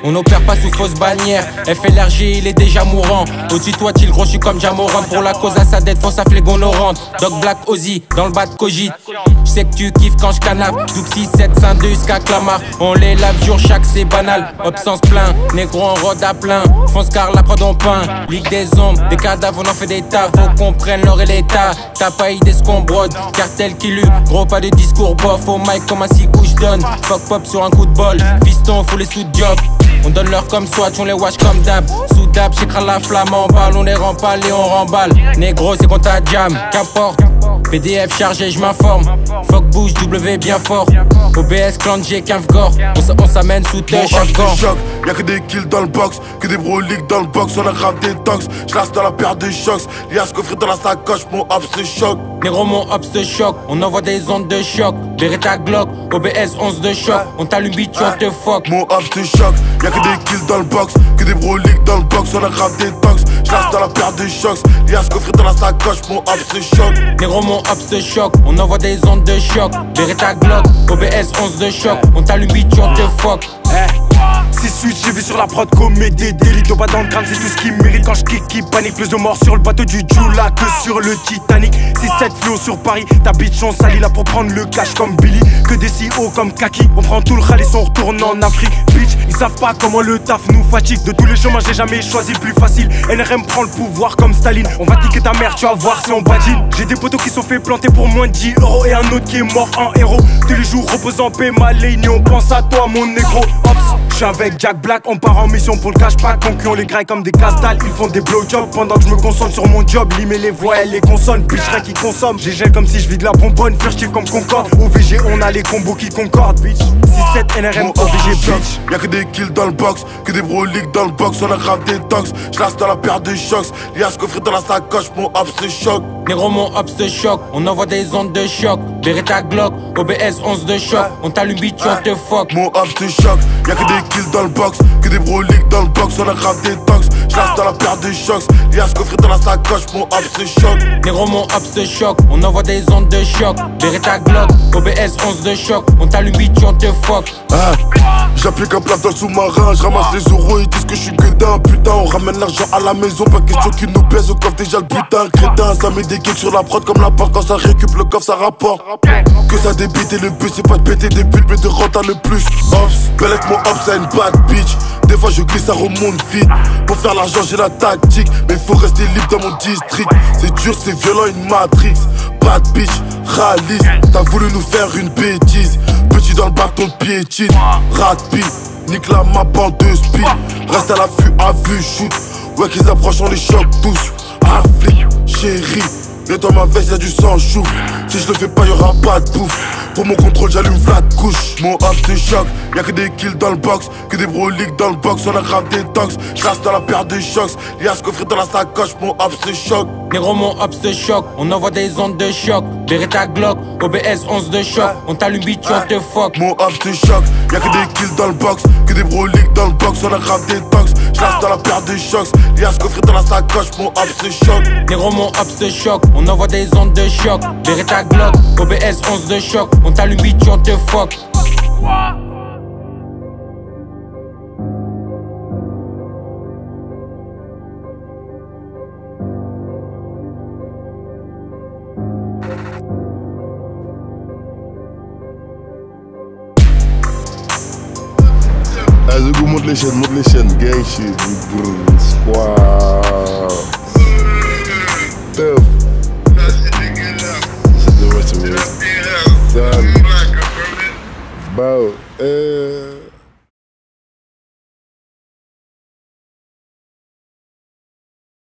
On opère pas sous fausse bannière. FLRG, il est déjà mourant. Au-dessus de toi, il gros, je suis comme Jamoran. Pour la cause à sa dette, fonce à flégonorante. Dog Black Ozzy, dans le bas de Cogit. J'sais que tu kiffes quand j'canape. Douk 6, 7, 5, 2, Ska Clamart. On les lave jour chaque, c'est banal. Absence plein, négro en rod à plein. Fonce car la prod on peint. Ligue des ombres, des cadavres, on en fait des tas. Faut qu'on prenne l'or et l'état. T'as pas idée ce qu'on brode. Cartel qui lue, gros pas de discours bof. Au mic comme un 6 couches donne. Fuck pop sur un coup de bol. Fiston, faut les sous de job. On donne l'heure comme Swatch, on les wash comme dab. Sous dab, j'écrase la flamme en balle. On les remballe et on remballe. Négro, c'est qu'on t'a jam, qu'importe. PDF chargé, je m'informe. Fuck bouge, W bien fort. OBS, clan G, Gore. On s'amène sous tes chaque gant. Y'a que des kills dans le box, que des broliques dans le box. On a grave des tox, j'lasse dans la paire de chocs. Lias coffret dans la sacoche, mon hop se choque. Négro, mon hop se choque. On envoie des ondes de choc. Beretta Glock, OBS 11 de choc. On t'allume bitch, on te fuck. Mon hop se choque, y'a que des kills dans le box, que des broliques dans le box. On a grave des tox, j'lasse dans la paire de chocs. Lias coffret dans la sacoche, mon hop se choque. Négro, mon hop se choque. On envoie des ondes de choc. Beretta Glock, OBS 11 de choc. On t'allume bitch, on te fuck. 6-8, j'ai vu sur la prod commet des délits. Pas dans le crâne, c'est tout ce qui mérite. Quand je kick, qui panique. Plus de morts sur le bateau du Jula que sur le Titanic. 6-7 flots sur Paris. Ta bitch, on salit là pour prendre le cash comme Billy. Que des CEO comme Kaki. On prend tout le rallye, on retourne en Afrique. Bitch, ils savent pas comment le taf nous fatigue. De tous les chemins, j'ai jamais choisi le plus facile. NRM prend le pouvoir comme Staline. On va niquer ta mère, tu vas voir si on badine. J'ai des potos qui sont fait planter pour moins de 10 euros. Et un autre qui est mort en héros. Tous les jours reposant paix, ma ligne. On pense à toi, mon négro. Ops, j'suis avec Jack Black, on part en mission pour le cash pack. Concluons les grailles comme des casse-dalles, ils font des blowjobs. Pendant que je me concentre sur mon job, limer les voix et les consonnes. Bitch, rien qui consomme, j'ai gel comme si je vis de la bonbonne. Furtif comme Concorde, au VG on a les combos qui concordent, bitch. 6-7 NRM au VG, bitch. Y'a que des kills dans le box, que des broliques dans le box. On a grave des tox, j'lasse dans la paire de chocs. Lias coffret dans la sacoche, mon hop se choque. Négro, mon hop se choque. On envoie des ondes de choc. Beretta Glock, OBS 11 de choc. On t'allume bitch, on te fuck. Mon hop se choque, y'a que des kills dans le box, que des broliques dans le box. On a grave des tox, j'lasse dans la paire de chocs. Lias coffret dans la sacoche, mon hop se choque. Négro, mon hop se choque. On envoie des ondes de choc. Beretta Glock, OBS 11 de choc. On t'allume bitch, on te fuck. J'applique un plat dans le sous-marin, j'ramasse les euros, ils disent que je suis que d'un putain. On ramène l'argent à la maison, pas question qu'ils nous baissent au coffre déjà le putain. Crétin, ça met des gigs sur la prod comme la porte. Quand ça récup le coffre, ça rapporte. Que ça débite et le but c'est pas de péter des bulles mais de rentrer le plus. Ops, belette mon ops, c'est une bad bitch. Des fois je glisse, ça remonte vite. Pour faire l'argent j'ai la tactique, mais faut rester libre dans mon district. C'est dur, c'est violent, une matrix. Bad bitch, réaliste. T'as voulu nous faire une bêtise. Petit dans le bâton de piétine. Rapide, nique la map en deux speed. Reste à l'affût, à vue, shoot. Ouais qu'ils approchent, on les choque tous. Afflique, chérie. Nettoie ma veste, y'a du sang chouf. Si je le fais pas, y'aura pas de bouffe. Pour mon contrôle, j'allume flat couche. Mon hop se choque, y'a que des kills dans le box, que des broliques dans le box. On a grave des tox, j'lasse dans la paire de chocs. Lias coffret dans la sacoche, mon hop se choque. Négro, mon hop se choque. On envoie des ondes de choc. Beretta Glock, OBS 11 de choc. On t'allume bitch, on te fuck. Mon hop se choque, y'a que des kills dans le box, que des broliques dans le box. On a grave des tox, j'lasse dans la paire de chocs. Lias coffret dans la sacoche, mon hop se choque. Négro, mon hop se choque. On envoie des ondes de choc. Beretta Glock, OBS 11 de choc. On t'allume bitch, on te fuck. Vas-y, go, monte les chaînes, gang shit, squad. Tough. C'est de reste, Bow.